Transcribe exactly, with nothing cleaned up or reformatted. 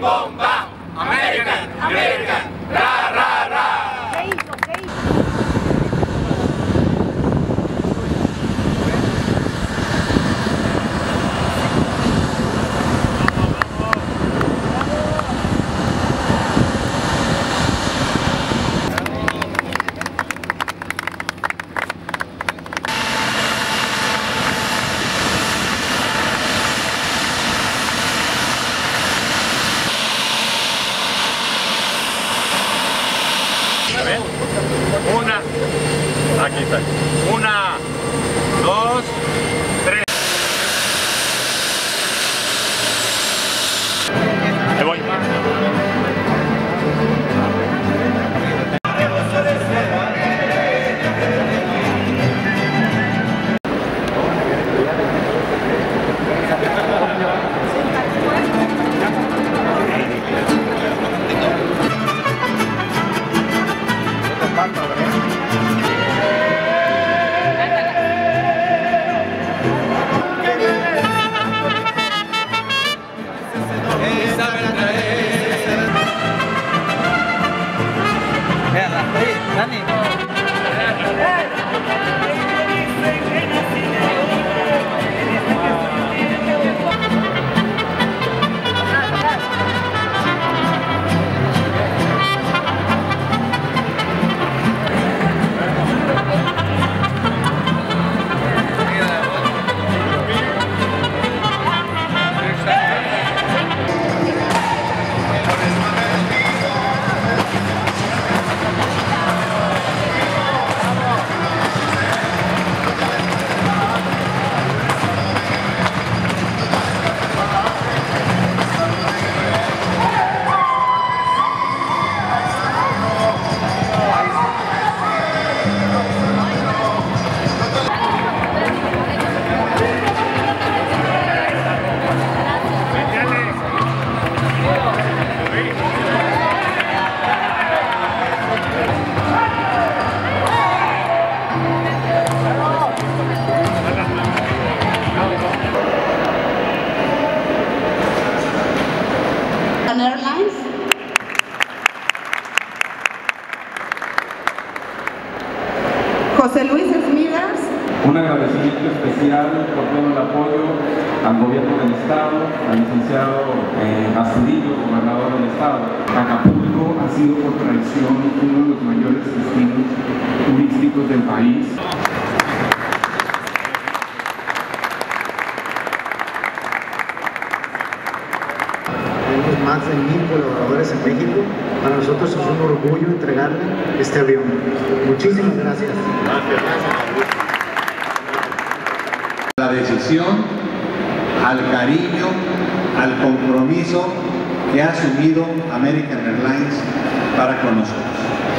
bom, bam. American, American, ra, ra, ra. ¿Qué hizo? ¿Qué hizo? Una, aquí está. Una, dos, tres. Me voy. Airlines. José Luis Smithers. Un agradecimiento especial por todo el apoyo al gobierno del estado, al licenciado eh, Astudillo, gobernador del estado. Acapulco ha sido por tradición uno de los mayores destinos turísticos del país. Tenemos más de mil colaboradores en México. Para nosotros es un orgullo entregarle este avión. Muchísimas gracias. La decisión, al cariño, al compromiso que ha asumido American Airlines para con nosotros.